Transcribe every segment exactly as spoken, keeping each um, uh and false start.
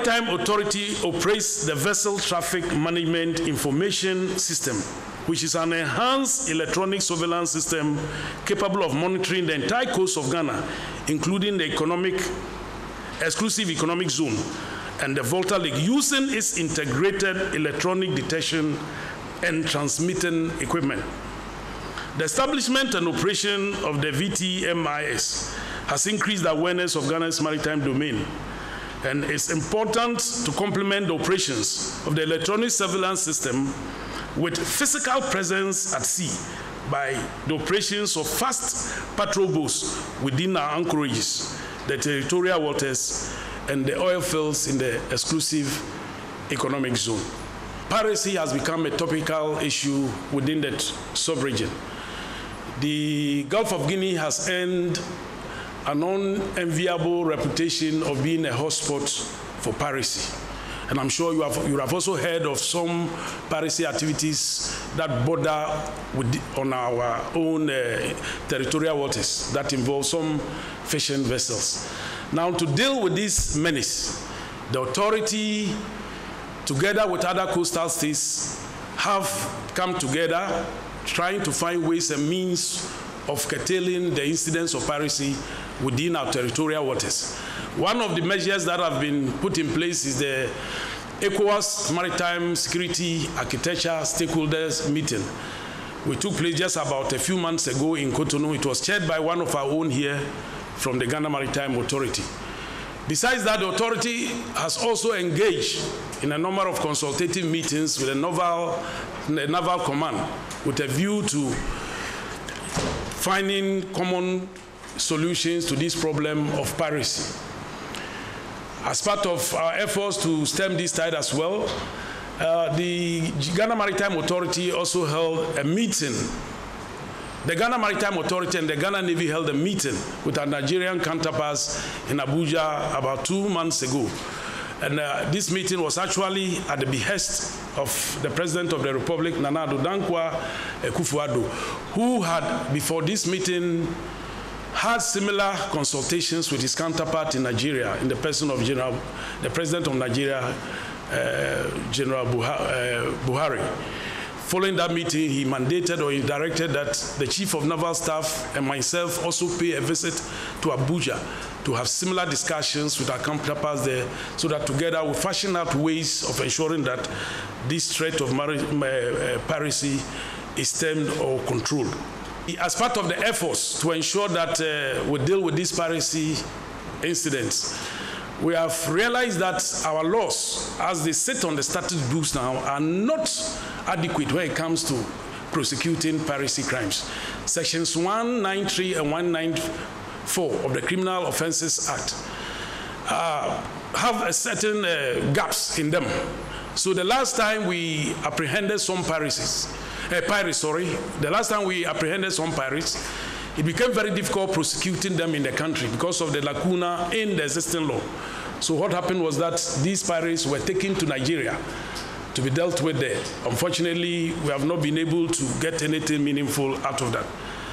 Maritime Authority operates the Vessel Traffic Management Information System, which is an enhanced electronic surveillance system capable of monitoring the entire coast of Ghana, including the economic, exclusive economic zone and the Volta Lake, using its integrated electronic detection and transmitting equipment. The establishment and operation of the V T M I S has increased the awareness of Ghana's maritime domain, and it's important to complement the operations of the electronic surveillance system with physical presence at sea by the operations of fast patrol boats within our anchorages, the territorial waters, and the oil fields in the exclusive economic zone. Piracy has become a topical issue within that sub-region. The Gulf of Guinea has earned an unenviable reputation of being a hotspot for piracy. And I'm sure you have, you have also heard of some piracy activities that border with the, on our own uh, territorial waters that involve some fishing vessels. Now, to deal with this menace, the authority, together with other coastal states, have come together trying to find ways and means of curtailing the incidence of piracy within our territorial waters. One of the measures that have been put in place is the ECOWAS Maritime Security Architecture Stakeholders Meeting, which took place just about a few months ago in Cotonou. It was chaired by one of our own here from the Ghana Maritime Authority. Besides that, the authority has also engaged in a number of consultative meetings with the Naval, the Naval Command with a view to finding common solutions to this problem of piracy. As part of our efforts to stem this tide as well, uh, the Ghana Maritime Authority also held a meeting. The Ghana Maritime Authority and the Ghana Navy held a meeting with our Nigerian counterparts in Abuja about two months ago. And uh, this meeting was actually at the behest of the President of the Republic, Nana Addo Dankwa Akufo-Addo, who had, before this meeting, had similar consultations with his counterpart in Nigeria, in the person of General, the President of Nigeria, uh, General Buhari. Following that meeting, he mandated or he directed that the Chief of Naval Staff and myself also pay a visit to Abuja to have similar discussions with our counterparts there, so that together we fashion out ways of ensuring that this threat of uh, piracy is stemmed or controlled. As part of the efforts to ensure that uh, we deal with these piracy incidents, we have realized that our laws, as they sit on the statute books now, are not adequate when it comes to prosecuting piracy crimes. Sections one ninety-three and one ninety-four of the Criminal Offences Act uh, have a certain uh, gaps in them. So the last time we apprehended some piracies, uh, pirates, sorry, the last time we apprehended some pirates, it became very difficult prosecuting them in the country because of the lacuna in the existing law. So what happened was that these pirates were taken to Nigeria to be dealt with there. Unfortunately, we have not been able to get anything meaningful out of that.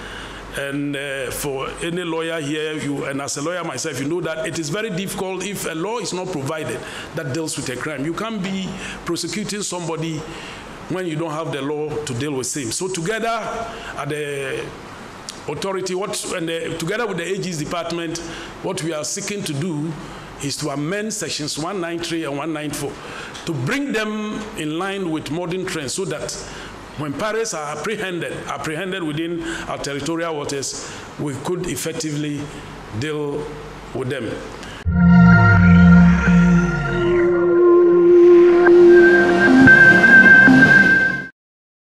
And uh, for any lawyer here, you, and as a lawyer myself, you know that it is very difficult if a law is not provided that deals with a crime. You can't be prosecuting somebody when you don't have the law to deal with him. So together at the authority, what, and the, together with the A G's department, what we are seeking to do is to amend sections one ninety-three and one ninety-four to bring them in line with modern trends, so that when pirates are apprehended, apprehended within our territorial waters, we could effectively deal with them.